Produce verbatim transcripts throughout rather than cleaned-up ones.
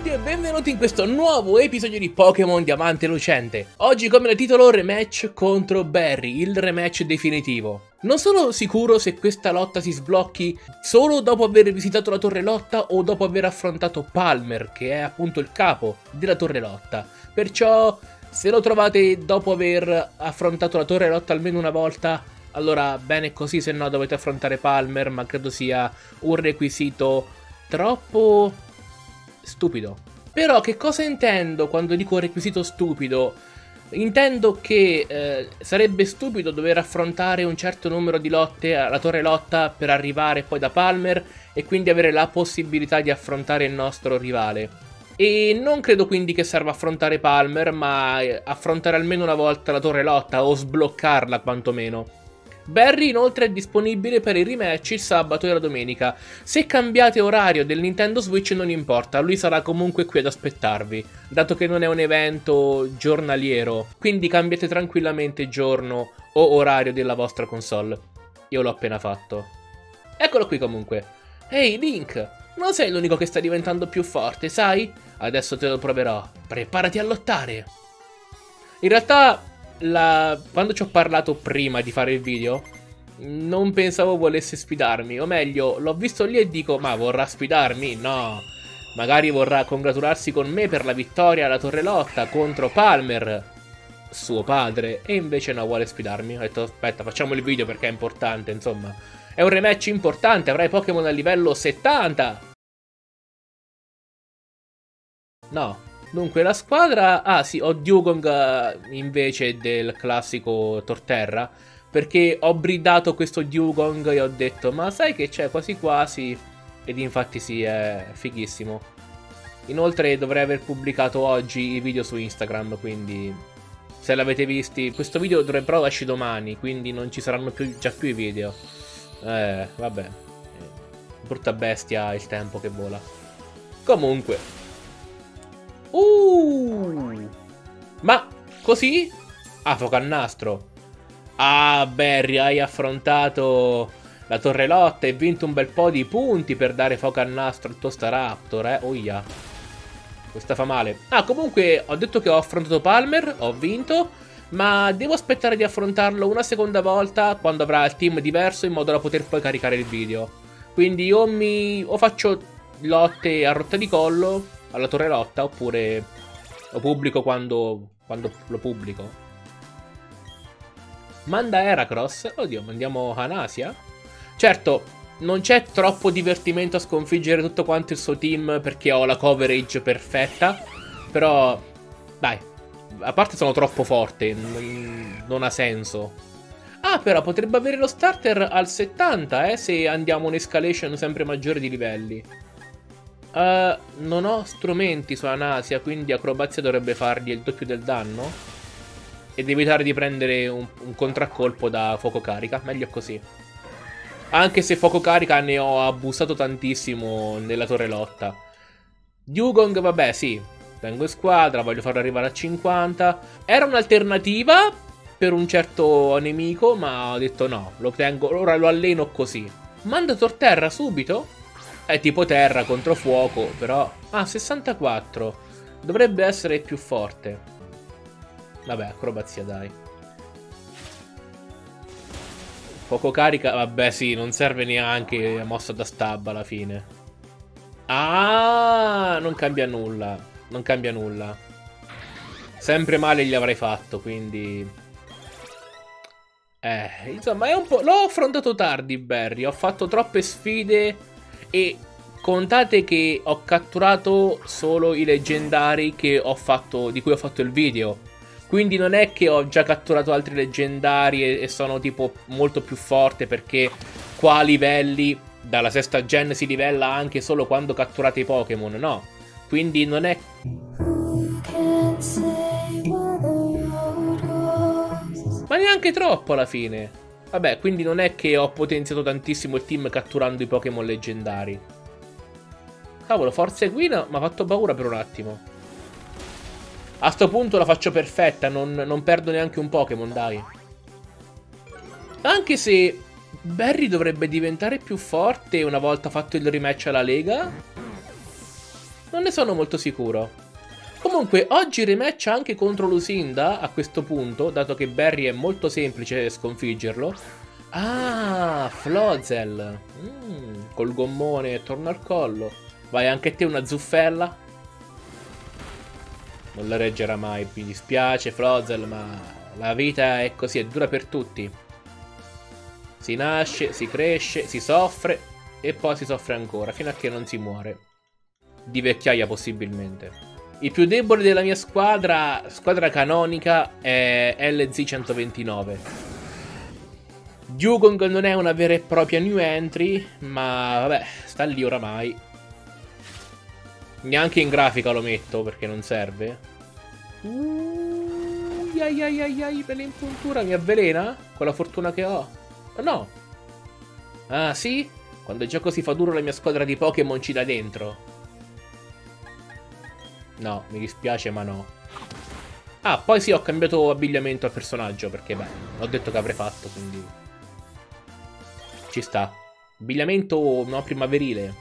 tutti e benvenuti in questo nuovo episodio di Pokémon Diamante Lucente. Oggi come da titolo rematch contro Barry, il rematch definitivo. Non sono sicuro se questa lotta si sblocchi solo dopo aver visitato la Torre Lotta o dopo aver affrontato Palmer, che è appunto il capo della Torre Lotta. Perciò se lo trovate dopo aver affrontato la Torre Lotta almeno una volta, allora bene così, se no dovete affrontare Palmer, ma credo sia un requisito troppo stupido. Però che cosa intendo quando dico requisito stupido? Intendo che eh, sarebbe stupido dover affrontare un certo numero di lotte alla Torre Lotta per arrivare poi da Palmer e quindi avere la possibilità di affrontare il nostro rivale. E non credo quindi che serva affrontare Palmer, ma affrontare almeno una volta la Torre Lotta o sbloccarla quantomeno. Barry inoltre è disponibile per i rematch il sabato e la domenica. Se cambiate orario del Nintendo Switch non importa, lui sarà comunque qui ad aspettarvi, dato che non è un evento giornaliero, quindi cambiate tranquillamente giorno o orario della vostra console. Io l'ho appena fatto. Eccolo qui comunque. Ehi Link, non sei l'unico che sta diventando più forte, sai? Adesso te lo proverò. Preparati a lottare. In realtà La... quando ci ho parlato prima di fare il video, non pensavo volesse sfidarmi. O meglio, l'ho visto lì e dico, ma vorrà sfidarmi? No. Magari vorrà congratularsi con me per la vittoria alla Torre Lotta contro Palmer, suo padre. E invece no, vuole sfidarmi. Ho detto, aspetta, facciamo il video perché è importante, insomma. È un rematch importante, avrai Pokémon a livello settanta. No. Dunque, la squadra... Ah, sì, ho Dewgong invece del classico Torterra, perché ho bridato questo Dewgong e ho detto, ma sai che c'è quasi quasi... Ed infatti sì, è fighissimo. Inoltre dovrei aver pubblicato oggi i video su Instagram, quindi... Se l'avete visti... Questo video dovrebbe esci domani, quindi non ci saranno più, già più i video. Eh, vabbè. Brutta bestia il tempo che vola. Comunque... Uh, ma così? Ah, focannastro. Ah, Barry, hai affrontato la Torre Lotta e vinto un bel po' di punti per dare focannastro al tuo Staraptor, eh? Oia. Questa fa male. Ah, comunque ho detto che ho affrontato Palmer, ho vinto, ma devo aspettare di affrontarlo una seconda volta quando avrà il team diverso in modo da poter poi caricare il video. Quindi o mi o faccio lotte a rotta di collo alla Torre Lotta, oppure lo pubblico quando, quando lo pubblico. Manda Heracross. Oddio, mandiamo Anasia. Certo, non c'è troppo divertimento a sconfiggere tutto quanto il suo team perché ho la coverage perfetta. Però, dai, a parte sono troppo forte, non, non ha senso. Ah, però potrebbe avere lo starter al settanta, eh, se andiamo un'escalation sempre maggiore di livelli. Uh, non ho strumenti su Anasia, quindi acrobazia dovrebbe fargli il doppio del danno ed evitare di prendere un, un contraccolpo da fuoco carica. Meglio così. Anche se fuoco carica ne ho abusato tantissimo nella Torre Lotta. Dewgong, vabbè, sì, tengo in squadra, voglio farlo arrivare a cinquanta. Era un'alternativa per un certo nemico, ma ho detto no, lo tengo, ora lo alleno così. Manda Torterra subito? È tipo terra contro fuoco, però... Ah, sessantaquattro. Dovrebbe essere più forte. Vabbè, acrobazia, dai. Fuoco carica... Vabbè, sì, non serve neanche mossa da stab alla fine. Ah, non cambia nulla. Non cambia nulla. Sempre male gli avrei fatto, quindi... Eh, insomma, è un po'... L'ho affrontato tardi, Barry. Ho fatto troppe sfide... E contate che ho catturato solo i leggendari che ho fatto, di cui ho fatto il video. Quindi non è che ho già catturato altri leggendari e, e sono tipo molto più forte, perché qua a livelli, dalla sesta gen si livella anche solo quando catturate i Pokémon, no. Quindi non è... Ma neanche troppo alla fine. Vabbè, quindi non è che ho potenziato tantissimo il team catturando i Pokémon leggendari. Cavolo, Forza Equina mi ha fatto paura per un attimo. A sto punto la faccio perfetta, non, non perdo neanche un Pokémon, dai. Anche se Barry dovrebbe diventare più forte una volta fatto il rematch alla Lega. Non ne sono molto sicuro. Comunque, oggi rematch anche contro Lucinda, a questo punto, dato che Barry è molto semplice sconfiggerlo. Ah, Flozel. Mm, col gommone attorno al collo. Vai, anche te una zuffella. Non la reggerà mai, mi dispiace Flozel, ma la vita è così, è dura per tutti. Si nasce, si cresce, si soffre e poi si soffre ancora, fino a che non si muore. Di vecchiaia possibilmente. Il più debole della mia squadra, squadra canonica, è L Z centoventinove. Dugong non è una vera e propria new entry, ma vabbè, sta lì oramai. Neanche in grafica lo metto perché non serve. Uh, ai ai ai ai, per l'impuntura mi avvelena? Con la fortuna che ho. No. Ah sì? Quando il gioco si fa duro la mia squadra di Pokémon ci dà dentro. No, mi dispiace ma no. Ah, poi sì, ho cambiato abbigliamento al personaggio perché beh, ho detto che avrei fatto, quindi ci sta. Abbigliamento no primaverile.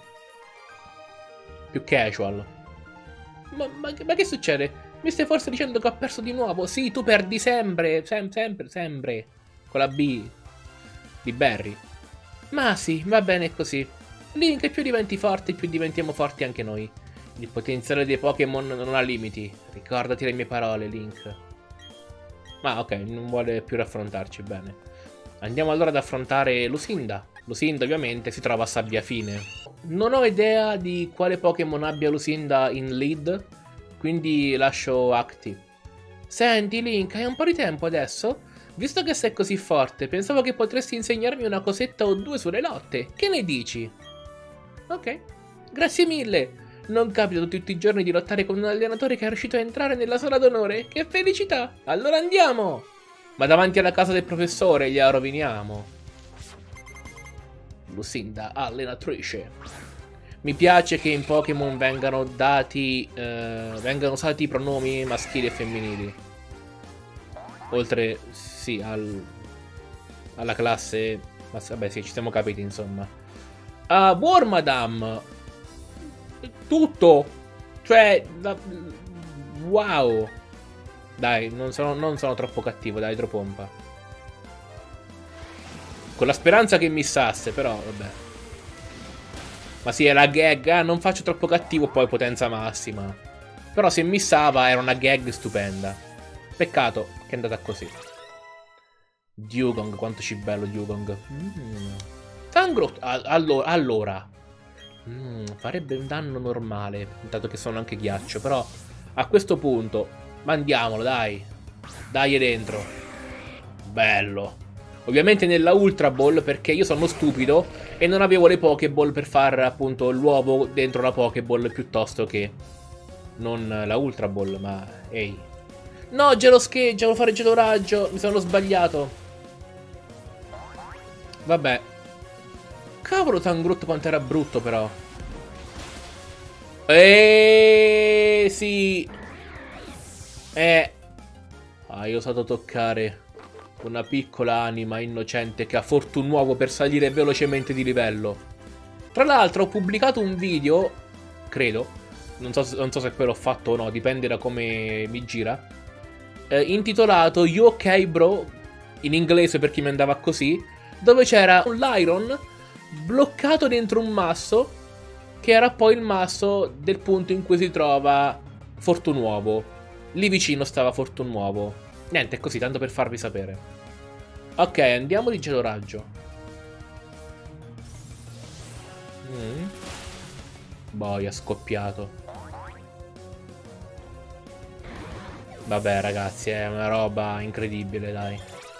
Più casual. Ma, ma, ma che succede? Mi stai forse dicendo che ho perso di nuovo? Sì, tu perdi sempre, sem sempre, sempre. Con la B di Barry. Ma sì, va bene così. Link, più diventi forte, più diventiamo forti anche noi. Il potenziale dei Pokémon non ha limiti. Ricordati le mie parole, Link. Ma ok, non vuole più raffrontarci, bene. Andiamo allora ad affrontare Lucinda. Lucinda ovviamente si trova a Sabbia Fine. Non ho idea di quale Pokémon abbia Lucinda in lead, quindi lascio Acti. Senti Link, hai un po' di tempo adesso? Visto che sei così forte, pensavo che potresti insegnarmi una cosetta o due sulle lotte. Che ne dici? Ok, grazie mille. Non capita tutti i giorni di lottare con un allenatore che è riuscito a entrare nella sala d'onore. Che felicità! Allora andiamo! Ma davanti alla casa del professore gliela roviniamo. Lucinda, allenatrice. Mi piace che in Pokémon vengano dati eh, vengano usati i pronomi maschili e femminili. Oltre, sì, al, alla classe. Ma vabbè, sì, ci siamo capiti, insomma. Uh, Wormadam. Tutto. Cioè, la, wow. Dai, non sono, non sono troppo cattivo, dai, Idropompa. Con la speranza che missasse, però, vabbè. Ma sì, è la gag, ah, non faccio troppo cattivo, poi potenza massima. Però se missava era una gag stupenda. Peccato che è andata così. Dugong, quanto ci bello Dugong. Mm. Tangrowth, allora, allora. Mm, farebbe un danno normale, dato che sono anche ghiaccio, però a questo punto mandiamolo, dai. Dai dentro. Bello. Ovviamente nella Ultra Ball, perché io sono stupido e non avevo le Pokéball per far appunto l'uovo dentro la Pokéball piuttosto che non la Ultra Ball, ma ehi. No, gelo scheggia, devo fare gelo raggio, mi sono sbagliato. Vabbè. Cavolo Tangrowth quanto era brutto però. Eeeh, sì. Eh. Ah, io ho osato toccare una piccola anima innocente che ha Fortunuovo per salire velocemente di livello. Tra l'altro ho pubblicato un video, credo, non so, non so se poi l'ho fatto o no, dipende da come mi gira, eh, intitolato You Ok Bro, in inglese per chi mi andava così, dove c'era un Lyron bloccato dentro un masso, che era poi il masso del punto in cui si trova Fortunuovo. Lì vicino stava Fortunuovo. Niente, è così, tanto per farvi sapere. Ok, andiamo di gelo raggio. Mm. Boia, scoppiato. Vabbè, ragazzi, è una roba incredibile, dai.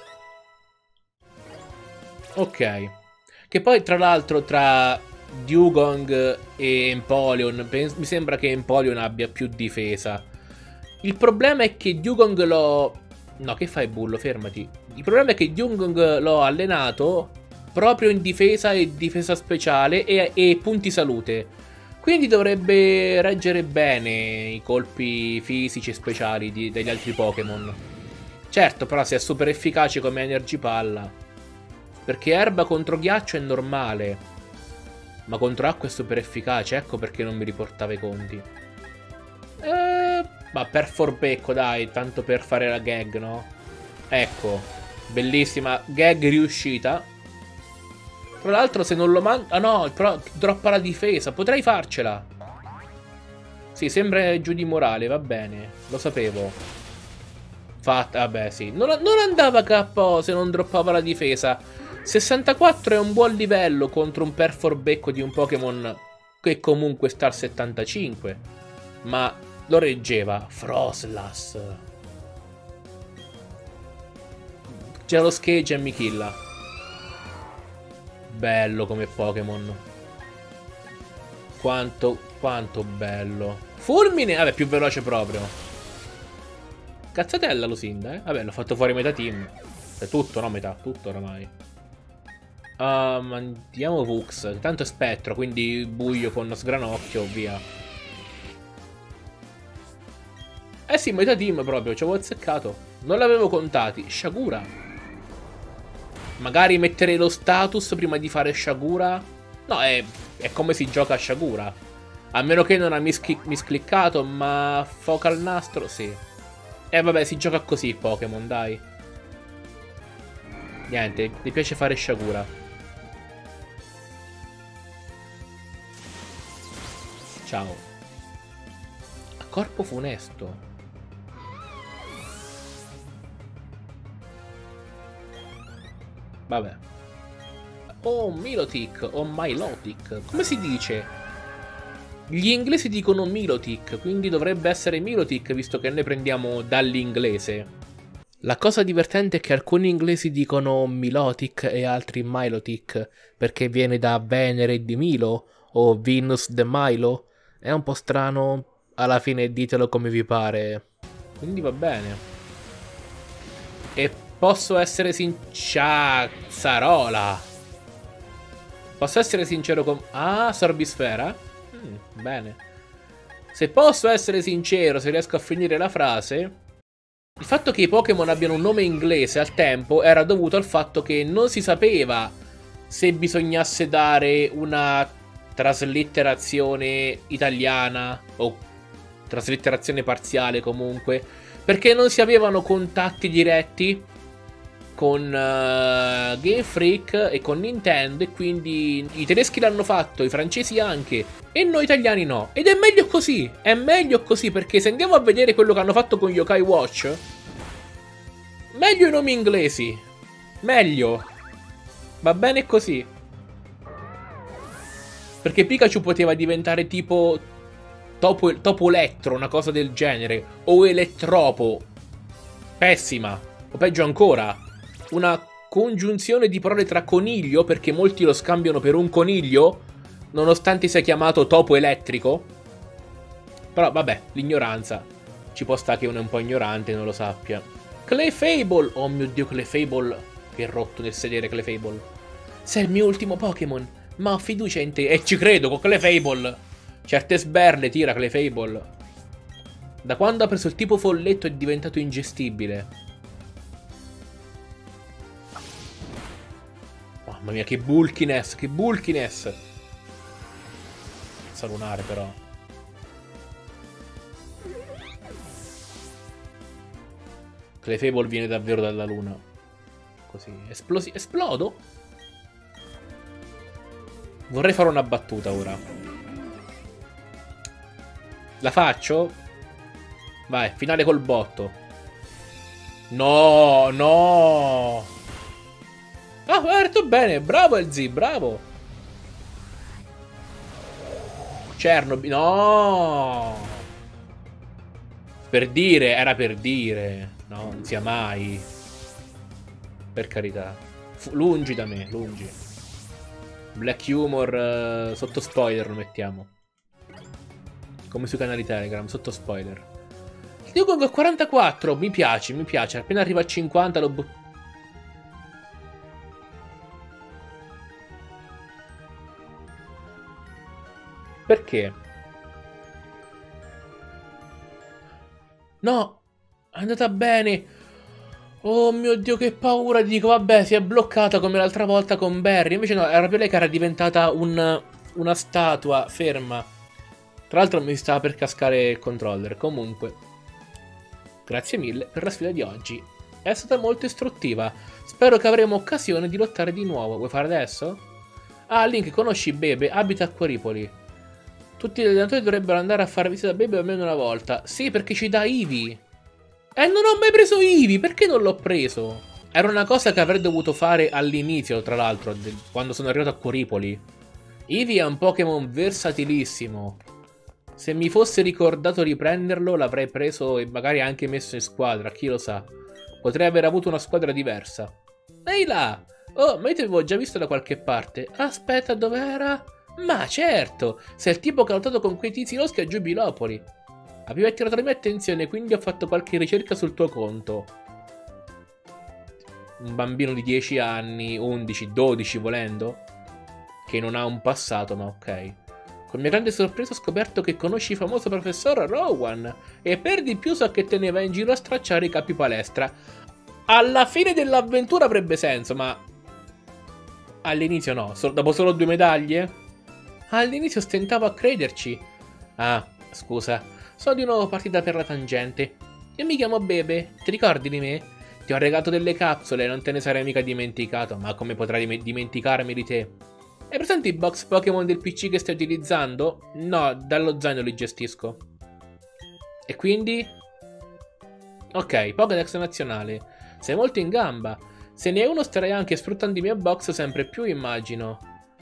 Ok. Che poi, tra l'altro, tra Dugong e Empoleon, mi sembra che Empoleon abbia più difesa. Il problema è che Dugong l'ho... No, che fai bullo? Fermati. Il problema è che Dugong l'ho allenato proprio in difesa e difesa speciale e, e punti salute. Quindi dovrebbe reggere bene i colpi fisici e speciali di, degli altri Pokémon. Certo, però se è super efficace come Energy Palla. Perché erba contro ghiaccio è normale. Ma contro acqua è super efficace, ecco perché non mi riportava i conti. Eh, ma per forbecco, dai, tanto per fare la gag, no? Ecco, bellissima gag riuscita. Tra l'altro se non lo mando... Ah no, però droppa la difesa, potrei farcela. Sì, sembra giù di morale, va bene, lo sapevo. Fatta, vabbè sì, non, non andava K O se non droppava la difesa. sessantaquattro è un buon livello contro un perforbecco di un Pokémon che comunque sta al settantacinque. Ma lo reggeva Froslas. C'è lo Skage e mi killa. Bello come Pokémon. Quanto, quanto bello. Fulmine, vabbè, più veloce proprio. Cazzatella Lusinda, eh. Vabbè, l'ho fatto fuori metà team. È tutto, no? Metà, tutto oramai. Um, andiamo Vux. Tanto è spettro, quindi buio con sgranocchio, via. Eh sì, metà team proprio, ci avevo azzeccato. Non l'avevo contati. Shagura. Magari metterei lo status prima di fare Shagura. No, è, è come si gioca a Shagura. A meno che non ha miscliccato, ma Focal Nastro, sì. E eh, vabbè, si gioca così Pokémon, dai. Niente, mi piace fare Shagura. Ciao. A corpo funesto. Vabbè. Oh, Milotic o Milotic. Come si dice? Gli inglesi dicono Milotic, quindi dovrebbe essere Milotic, visto che noi prendiamo dall'inglese. La cosa divertente è che alcuni inglesi dicono Milotic e altri Milotic, perché viene da Venere di Milo o Venus de Milo. È un po' strano, alla fine ditelo come vi pare. Quindi va bene. E posso essere sincero... Cazzarola! Posso essere sincero con... Ah, Sorbisfera? Mm, bene. Se posso essere sincero, se riesco a finire la frase... Il fatto che i Pokémon abbiano un nome inglese al tempo era dovuto al fatto che non si sapeva se bisognasse dare una traslitterazione italiana o traslitterazione parziale comunque, perché non si avevano contatti diretti con uh, Game Freak e con Nintendo, e quindi i tedeschi l'hanno fatto, i francesi anche, e noi italiani no. Ed è meglio così, è meglio così, perché se andiamo a vedere quello che hanno fatto con Yokai Watch, meglio i nomi inglesi, meglio, va bene così. Perché Pikachu poteva diventare tipo Topo, Topo Elettro, una cosa del genere, o Elettropo, pessima, o peggio ancora una congiunzione di parole tra coniglio, perché molti lo scambiano per un coniglio, nonostante sia chiamato topo elettrico. Però vabbè, l'ignoranza. Ci può stare che uno è un po' ignorante e non lo sappia. Clefable! Oh mio Dio, Clefable. Che rotto nel sedere Clefable. Sei il mio ultimo Pokémon, ma ho fiducia in te. E ci credo, con Clefable. Certe sberle tira Clefable. Da quando ha preso il tipo folletto è diventato ingestibile. Mamma mia, che bulkiness, che bulkiness. Salunare però. Clefable viene davvero dalla luna. Così, esplosi... Esplodo? Vorrei fare una battuta ora. La faccio? Vai, finale col botto. No, no. Ah, ha detto bene, bravo L Z, bravo. Chernobyl, no. Per dire, era per dire. No, non sia mai. Per carità. Fu lungi da me, lungi. Black Humor, uh, sotto spoiler lo mettiamo. Come sui canali Telegram, sotto spoiler. Io con il quarantaquattro, mi piace, mi piace. Appena arriva a cinquanta lo butto. Perché? No, è andata bene. Oh mio Dio, che paura. Dico, vabbè, si è bloccata come l'altra volta con Barry. Invece no, era proprio lei che era diventata un una statua ferma. Tra l'altro mi stava per cascare il controller. Comunque, grazie mille per la sfida di oggi. È stata molto istruttiva. Spero che avremo occasione di lottare di nuovo. Vuoi fare adesso? Ah, Link, conosci Bebe? Abita a Quaripoli. Tutti gli allenatori dovrebbero andare a fare visita a Bebe almeno una volta. Sì, perché ci dà Eevee. E non ho mai preso Eevee. Perché non l'ho preso? Era una cosa che avrei dovuto fare all'inizio, tra l'altro, quando sono arrivato a Quaripoli. Eevee è un Pokémon versatilissimo. Se mi fosse ricordato di prenderlo, l'avrei preso e magari anche messo in squadra, chi lo sa. Potrei aver avuto una squadra diversa. Ehi là! Oh, ma io ti avevo già visto da qualche parte. Aspetta, dov'era? Ma certo! Sei il tipo che ha lottato con quei tizi loschi a Giubilopoli. Avevi attirato la mia attenzione, quindi ho fatto qualche ricerca sul tuo conto. Un bambino di dieci anni, undici, dodici volendo, che non ha un passato, ma ok. Con mia grande sorpresa ho scoperto che conosci il famoso professor Rowan e per di più so che te ne vai in giro a stracciare i capi palestra. Alla fine dell'avventura avrebbe senso, ma all'inizio no. So, dopo solo due medaglie? All'inizio stentavo a crederci. Ah, scusa, sono di nuovo partita per la tangente. Io mi chiamo Bebe, ti ricordi di me? Ti ho regalato delle capsule, non te ne sarei mica dimenticato, ma come potrai dim dimenticarmi di te? Hai presente i box Pokémon del P C che stai utilizzando? No, dallo zaino li gestisco. E quindi? Ok, Pokédex nazionale. Sei molto in gamba. Se ne hai uno starai anche sfruttando i miei box sempre più, immagino.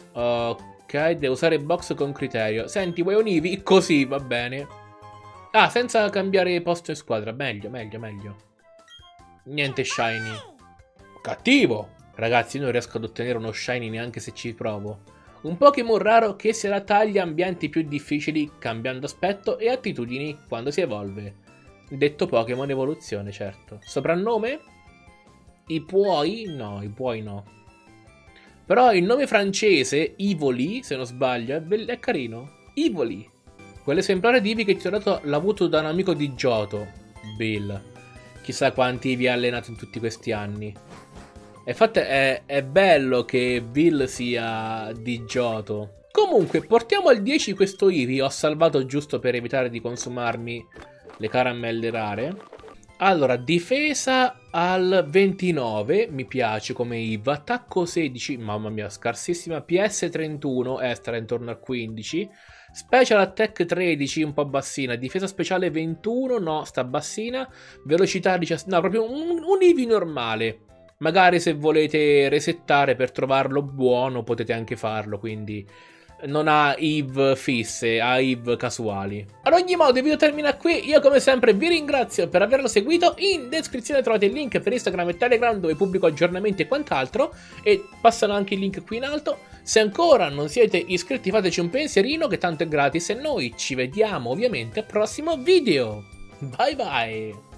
Ok, devo usare box con criterio. Senti, vuoi un Eevee? Così, va bene. Ah, senza cambiare posto in squadra. Meglio, meglio, meglio. Niente shiny. Cattivo! Ragazzi, io non riesco ad ottenere uno shiny neanche se ci provo. Un Pokémon raro che si adatta agli ambienti più difficili, cambiando aspetto e attitudini quando si evolve. Detto Pokémon evoluzione, certo. Soprannome? I puoi? No, i puoi no. Però il nome francese, Ivoli, se non sbaglio, è, è carino. Ivoli. Quell'esemplare di Eevee che ti ho dato l'ha avuto da un amico di Johto, Bill. Chissà quanti vi ha allenato in tutti questi anni. Infatti è, è bello che Bill sia di Johto. Comunque, portiamo al dieci questo Eevee. Ho salvato giusto per evitare di consumarmi le caramelle rare. Allora, difesa al ventinove, mi piace come I V. Attacco sedici, mamma mia, scarsissima. P S trentuno, eh, starà intorno al quindici. Special Attack tredici, un po' bassina. Difesa speciale ventuno, no, sta bassina. Velocità diciassette, no, proprio un, un Eevee normale. Magari se volete resettare per trovarlo buono potete anche farlo, quindi non ha I V fisse, ha I V casuali. Ad ogni modo il video termina qui, io come sempre vi ringrazio per averlo seguito, in descrizione trovate il link per Instagram e Telegram dove pubblico aggiornamenti e quant'altro e passano anche i link qui in alto. Se ancora non siete iscritti fateci un pensierino che tanto è gratis e noi ci vediamo ovviamente al prossimo video. Bye bye!